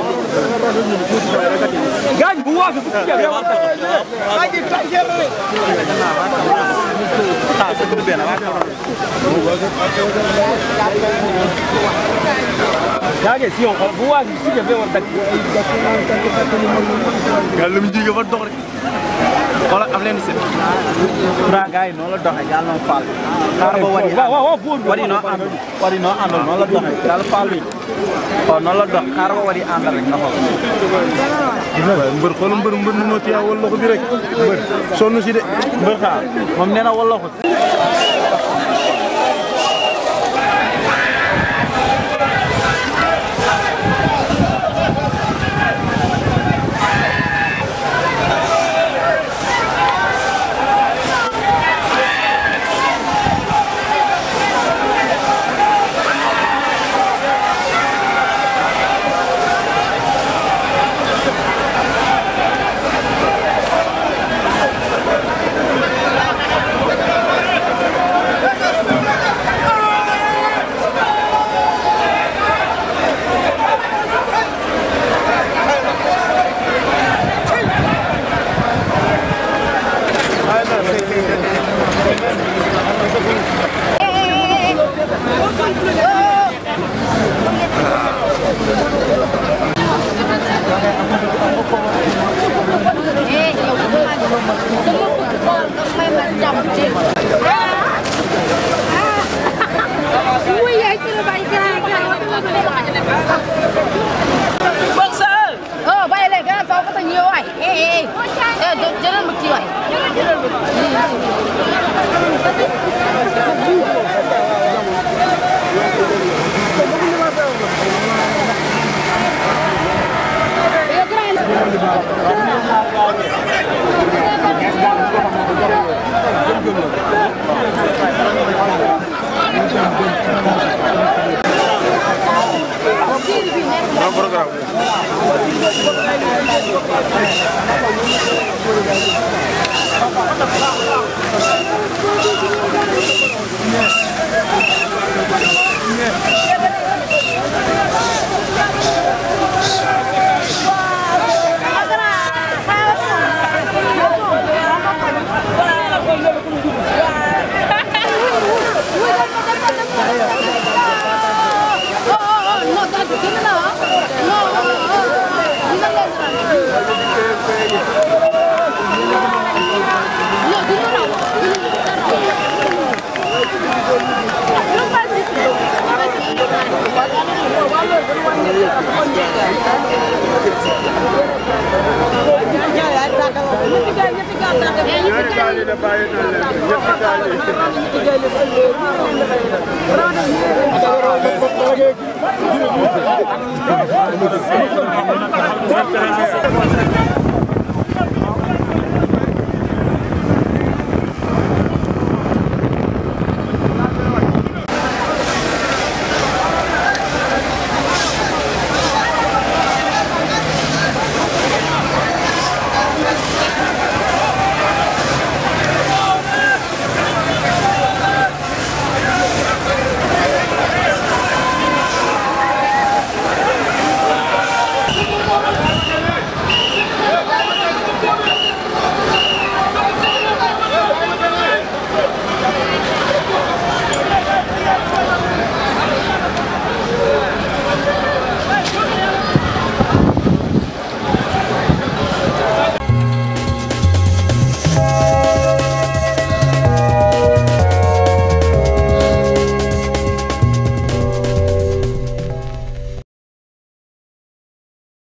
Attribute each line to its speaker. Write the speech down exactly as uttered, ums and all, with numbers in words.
Speaker 1: gaañ bu waafi bu ci jël yow aji tay jël ta sa du ben wa jaage si on bu waafi ci jël yow dak galum jige fa dox rek wala am leen ci fra gaay no la doxé gal no fal xar ba wadi wa wa wadi no and wadi no and no la doxé gal fal wi ko no la dox xar ba wadi and rek na xol mbeur xol mbeur mbeur no tiya wala ko bi rek mbeur sonu ci de mbeur xaar mom neena wala ko
Speaker 2: Thank you.